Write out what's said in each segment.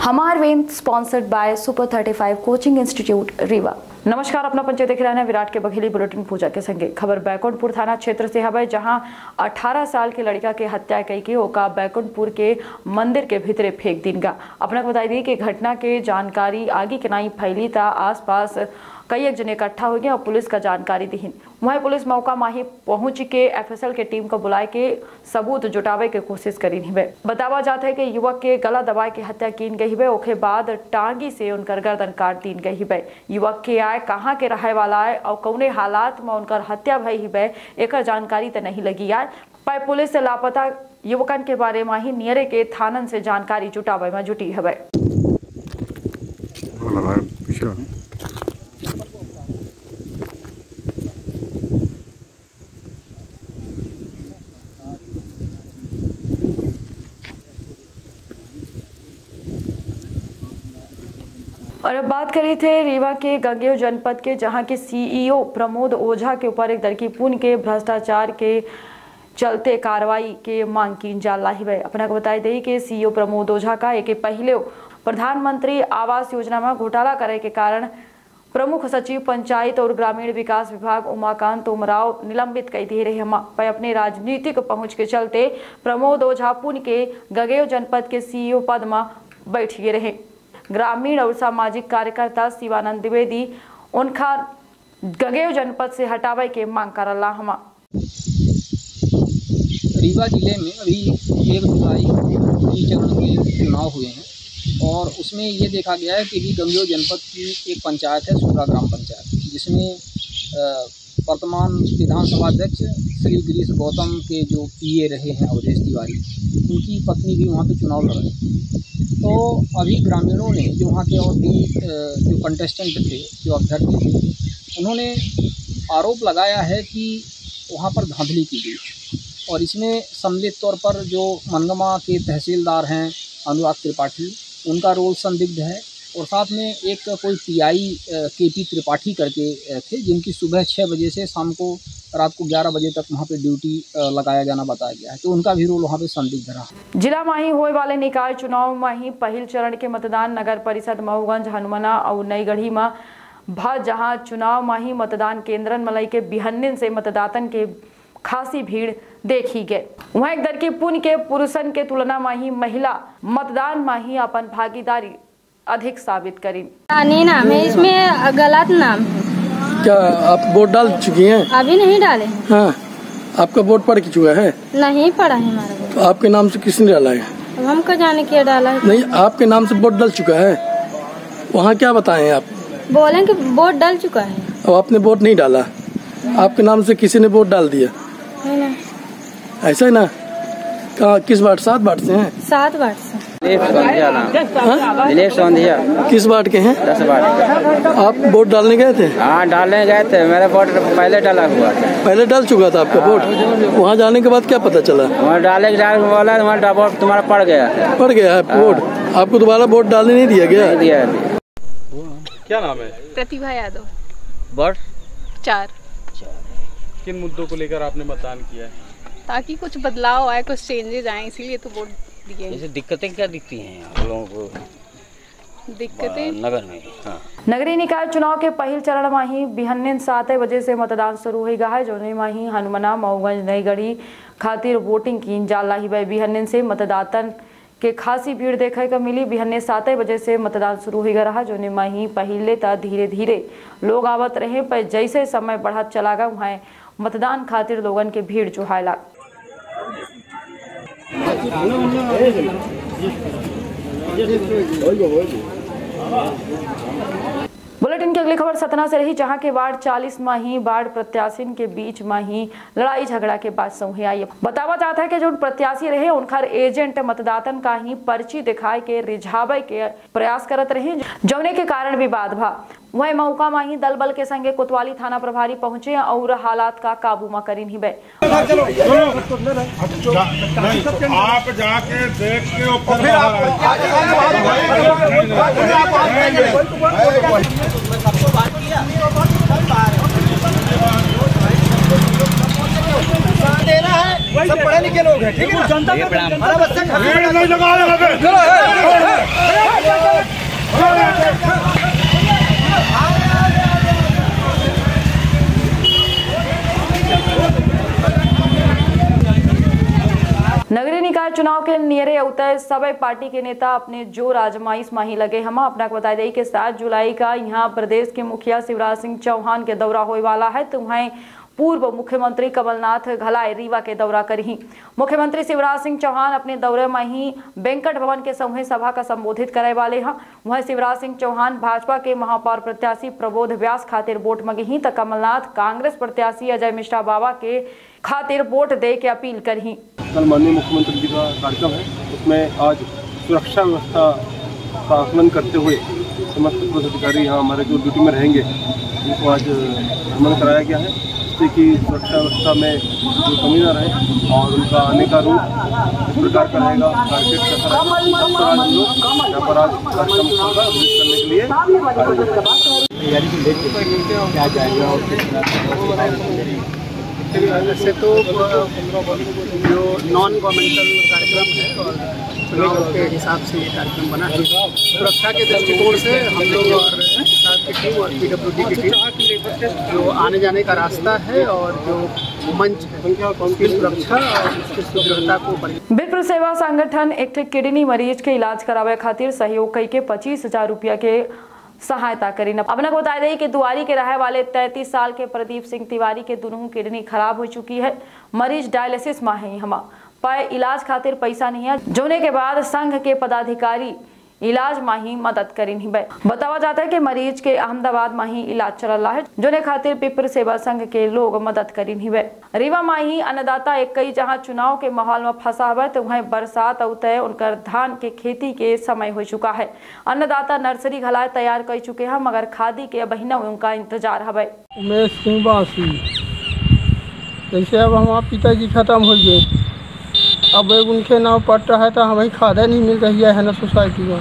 हमार वेन sponsored by super 35 coaching institute Rewa. नमस्कार, अपना पंचायत देख रहे हैं विराट के बघेली बुलेटिन पूजा के संगे। खबर बैकुंठपुर थाना क्षेत्र से हवे, जहां 18 साल के लड़का के हत्या कई के ओका बैकुंठपुर के मंदिर के भीतरे फेंक दिन गा। अपना बताई दी कि घटना के जानकारी आगे के नहीं फैली था, आसपास कई एक जने इकट्ठा हो गए और पुलिस का जानकारी दी। वहीं पुलिस मौका माही पहुंच के एफएसएल के टीम को बुलाए के सबूत जुटावे के कोशिश करी हिबे। बतावा जाता है कि युवक के गला दबाए के हत्या की गई हिबे, ओके बाद टांगी से उनकर गर्दन काट दी गई हिबे। युवक के आए कहाँ के रहे वाला है और कौने हालात में उनकर हत्या भई हिबे, एक जानकारी तो नहीं लगी आए। पर पुलिस से लापता युवकन के बारे में ही नियरे के थानन से जानकारी जुटावे में जुटी है। और अब बात करी थे रीवा के गंगेव जनपद के, जहां के सीईओ प्रमोद ओझा के ऊपर एक लड़की पुन के भ्रष्टाचार के चलते कार्रवाई के मांग की जा रही है। अपना को बताई दी कि सीईओ प्रमोद ओझा का एक पहले प्रधानमंत्री आवास योजना में घोटाला करे के कारण प्रमुख सचिव पंचायत और ग्रामीण विकास विभाग उमाकांत उमराव निलंबित कर दिए रहे। पर अपने राजनीतिक पहुंच के चलते प्रमोद ओझा पुन के गंगेव जनपद के सीईओ पद में बैठ गए रहे। ग्रामीण और सामाजिक कार्यकर्ता शिवानंद द्विवेदी उनका गंगेव जनपद से हटावे के मांग करला। रीवा जिले में अभी 1 जुलाई चरण के चुनाव हुए हैं और उसमें ये देखा गया है कि गंगेव जनपद की एक पंचायत है सूरा ग्राम पंचायत, जिसमें वर्तमान विधानसभा अध्यक्ष श्री गिरीश गौतम के जो पीए रहे हैं अवधेश तिवारी, उनकी पत्नी भी वहाँ पे चुनाव लड़ रही थी। तो अभी ग्रामीणों ने जो वहाँ के और भी जो कंटेस्टेंट थे, जो अभ्यर्थी थे, उन्होंने आरोप लगाया है कि वहाँ पर धांधली की गई और इसमें सम्मिलित तौर पर जो मनगमा के तहसीलदार हैं अनुराग त्रिपाठी, उनका रोल संदिग्ध है और साथ में एक कोई पीआई केपी त्रिपाठी करके थे, जिनकी सुबह 6 बजे से शाम को रात को 11 बजे तक वहाँ पे ड्यूटी लगाया जाना बताया गया है। तो उनका भी रोल वहाँ पे संदिग्ध रहा। जिला माही होए वाले निकाय चुनाव माही पहल चरण के मतदान नगर परिषद मऊगंज, हनुमाना और नईगढ़ी में भा, जहाँ चुनाव माही मतदान केंद्रन मलई के बिहन्निन से मतदातन के खासी भीड़ देखी गए। वहाँ एक दर के पुन के पुरुषन के तुलना माही महिला मतदान माही अपन भागीदारी अधिक साबित करी। नाम है, इसमें गलत नाम है। क्या आप वोट डाल चुकी हैं? अभी नहीं डाले। हाँ, आपका वोट पड़ चुका है? नहीं पड़ा है हमारा वोट। तो आपके नाम से किसने डाला है? हमको जाने क्या डाला है। नहीं, आपके नाम से वोट डल चुका है। वहाँ क्या बताएं आप? बोले कि वोट डल चुका है। अब आपने वोट नहीं डाला, आपके नाम से किसी ने वोट डाल दिया है ना? ऐसा है ना? कहाँ, किस वार्ड? 7 वार्ड से हैं? 7 वार्ड से। दिलीप सोंधिया। किस वार्ड के हैं? 10 वार्ड। आप वोट डालने गए थे? हाँ, डालने गए थे। मेरा वोट पहले डाला हुआ था। पहले डाल चुका था आपका वोट? वहाँ जाने के बाद क्या पता चला? वहाँ डाले बोला तुम्हारा वोट तुम्हारा पड़ गया है वोट। आपको दोबारा वोट डालने नहीं दिया गया? दिया। क्या नाम है? प्रतिभा यादव। वर्ष 4। किन मुद्दों को लेकर आपने मतदान किया है? ताकि कुछ बदलाव आए, कुछ चेंजेस आए, इसीलिए तो वोट दिए। जैसे दिक्कतें क्या दिखती हैं आप लोगों को दिक्कतें नगर में? हाँ। नगरीय निकाय चुनाव के पहल चरण माही बिहन्निन 7 बजे से मतदान शुरू हो गया है, जो माही हनुमाना मऊगंज नईगढ़ी खातिर वोटिंग की जा रही है। बिहन्निन से मतदातन के खासी भीड़ देखे को मिली। बिहन्ने 7 बजे से मतदान शुरू हो रहा, जो माही पहले तो धीरे धीरे लोग आवत रहे, पर जैसे समय बढ़त चला गया वहाँ मतदान खातिर लोगन के भीड़ जुहायला। बुलेटिन की अगली खबर सतना से रही, जहां के वार्ड 40 में ही वार्ड प्रत्याशियों के बीच में ही लड़ाई झगड़ा के बाद सही आई। बतावा जाता है कि जो प्रत्याशी रहे उनका एजेंट मतदातन का ही पर्ची दिखाए के रिझावे के प्रयास करत रहे, जौने के कारण विवाद भा। वही मौका में ही दल बल के संगे कोतवाली थाना प्रभारी पहुंचे और हालात का काबू में करीन ही। आप जाके देख के सब पढ़े लिखे लोग हैं, ठीक है? जनता चुनाव के नियरे उतर सभी पार्टी के नेता अपने जोर आजमाइश माही लगे। हम अपना बता दें कि 7 जुलाई का यहाँ प्रदेश के मुखिया शिवराज सिंह चौहान के दौरा होने वाला है। तो वहीं पूर्व मुख्यमंत्री कमलनाथ घलाई रीवा के दौरा करी। मुख्यमंत्री शिवराज सिंह चौहान अपने दौरे में ही वेंकट भवन के समूह सभा का संबोधित करे वाले हैं। वहीं शिवराज सिंह चौहान भाजपा के महापौर प्रत्याशी प्रबोध व्यास खातिर वोट मंगी ही तो कमलनाथ कांग्रेस प्रत्याशी अजय मिश्रा बाबा के खातिर वोट दे के अपील करी। कल माननीय मुख्यमंत्री जी का कार्यक्रम है, उसमें आज सुरक्षा व्यवस्था का आकलन करते हुए समस्त पुलिस अधिकारी यहाँ हमारे जो ड्यूटी में रहेंगे उनको आज भ्रमण कराया गया है, जिससे कि सुरक्षा व्यवस्था में जो कमी न रहे और उनका आने का रूट इस प्रकार का रहेगा, टारगेट कैसा रहेगा, आज लोग यहाँ पर आज कार्यक्रम करने के लिए तैयारी को लेकर क्या जाएगा और वैसे तो जो नॉन गवर्नमेंटल कार्यक्रम है और चुनाव के हिसाब से ये कार्यक्रम बना है। सुरक्षा के दृष्टिकोण से हम लोग और साथ की टीम और PWD की टीम जो आने जाने का रास्ता है और जो मंच है उसकी सुरक्षा और उसकी सुदृढ़ता को विप्र सेवा संगठन एक किडनी मरीज के इलाज करावे खातिर सहयोग कई के 25,000 रुपया के सहायता करी। अपना को बता रही कि दुआरी के रहे वाले 33 साल के प्रदीप सिंह तिवारी के दोनों किडनी खराब हो चुकी है। मरीज डायलिसिस में है, हम पर इलाज खातिर पैसा नहीं है, जोने के बाद संघ के पदाधिकारी इलाज में ही मदद करी। बतावा जाता है कि मरीज के अहमदाबाद में ही इलाज चल रहा है, जोने खातिर विप्र सेवा संघ के लोग मदद करी। रीवा में ही अन्नदाता एक कई जहां चुनाव के माहौल में फंसा हुआ तो वहीं बरसात उतर उनकर धान के खेती के समय हो चुका है। अन्नदाता नर्सरी घलाए तैयार कर चुके हैं, मगर खादी के बहिना उनका इंतजार है। जैसे अब हमारे पिताजी खत्म हो गए, अब उनके नाम पड़ रहा है तो हमें खादा नहीं मिल रही है ना सोसाइटी में।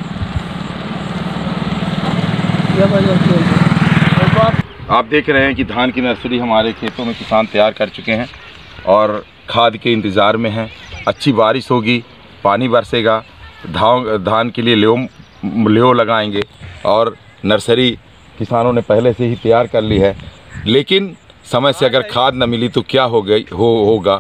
आप देख रहे हैं कि धान की नर्सरी हमारे खेतों में किसान तैयार कर चुके हैं और खाद के इंतज़ार में हैं। अच्छी बारिश होगी, पानी बरसेगा, धान के लिए लेव लगाएंगे और नर्सरी किसानों ने पहले से ही तैयार कर ली है। लेकिन समय से अगर खाद न मिली तो क्या होगा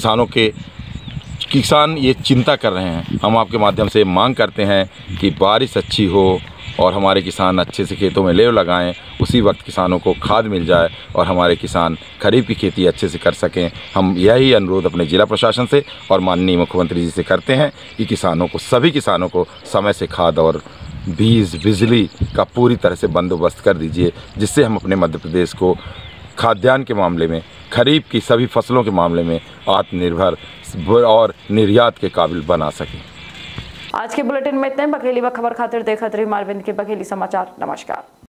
किसान ये चिंता कर रहे हैं। हम आपके माध्यम से मांग करते हैं कि बारिश अच्छी हो और हमारे किसान अच्छे से खेतों में लेव लगाएं, उसी वक्त किसानों को खाद मिल जाए और हमारे किसान खरीफ की खेती अच्छे से कर सकें। हम यही अनुरोध अपने ज़िला प्रशासन से और माननीय मुख्यमंत्री जी से करते हैं कि सभी किसानों को समय से खाद और बीज बिजली का पूरी तरह से बंदोबस्त कर दीजिए, जिससे हम अपने मध्य प्रदेश को खाद्यान्न के मामले में, खरीफ की सभी फसलों के मामले में आत्मनिर्भर और निर्यात के काबिल बना सकें। आज के बुलेटिन में इतने। बघेली व खबर खातिर देखत रही मारविंद के बघेली समाचार। नमस्कार।